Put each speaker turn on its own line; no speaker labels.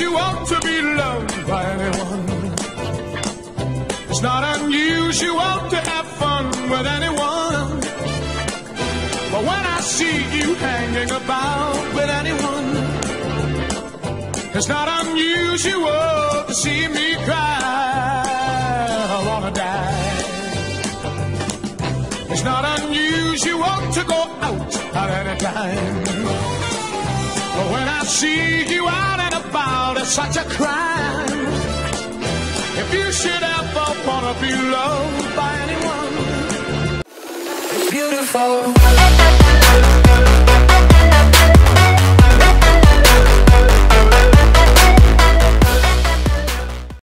unusual to be loved by anyone. It's not unusual to have fun with anyone. But when I see you hanging about with anyone, it's not unusual to see me cry. I wanna die. It's not unusual to go out at any time. But when I see you out and about, it's such a crime. If you should ever wanna be loved by anyone, it's beautiful.